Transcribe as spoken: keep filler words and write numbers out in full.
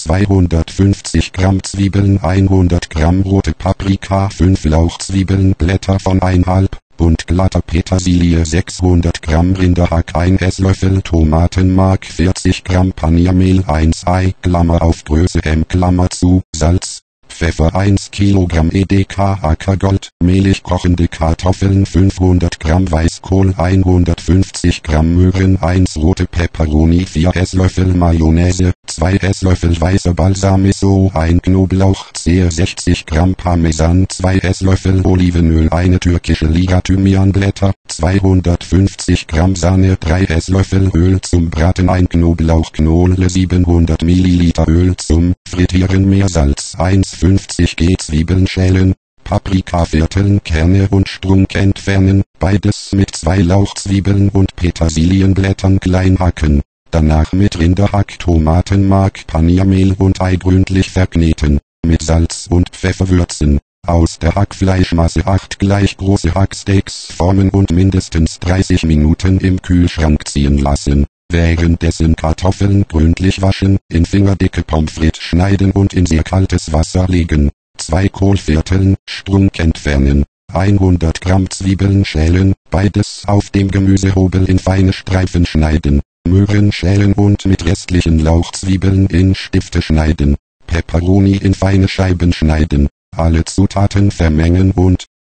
zweihundertfünfzig Gramm Zwiebeln, hundert Gramm rote Paprika, fünf Lauchzwiebeln, Blätter von einhalb Bund glatter Petersilie, sechshundert Gramm Rinderhack, ein Esslöffel Tomatenmark, vierzig Gramm Paniermehl, eins Ei, Klammer auf Größe M, Klammer zu, Salz, Pfeffer, eins Kilogramm E D K Ackergold, mehlig kochende Kartoffeln, fünfhundert Gramm Weißkohl, hundertfünfzig Gramm Möhren, eins rote Peperoni, vier Esslöffel Mayonnaise, zwei Esslöffel weißer Balsamico, ein Knoblauch, Zehe, sechzig Gramm Parmesan, zwei Esslöffel Olivenöl, eine türkische Liga Thymianblätter, zweihundertfünfzig Gramm Sahne, drei Esslöffel Öl zum Braten, ein Knoblauchknolle, siebenhundert Milliliter Öl zum Frittieren, Meersalz, eins fünfzig Gramm Zwiebeln schälen, Paprika vierteln, Kerne und Strunk entfernen, beides mit zwei Lauchzwiebeln und Petersilienblättern klein hacken. Danach mit Rinderhack, Tomatenmark, Paniermehl und Ei gründlich verkneten, mit Salz und Pfeffer würzen. Aus der Hackfleischmasse acht gleich große Hacksteaks formen und mindestens dreißig Minuten im Kühlschrank ziehen lassen. Währenddessen Kartoffeln gründlich waschen, in fingerdicke Pommes frites schneiden und in sehr kaltes Wasser legen. Zwei Kohlvierteln, Strunk entfernen. hundert Gramm Zwiebeln schälen, beides auf dem Gemüsehobel in feine Streifen schneiden. Möhren schälen und mit restlichen Lauchzwiebeln in Stifte schneiden. Peperoni in feine Scheiben schneiden. Alle Zutaten vermengen und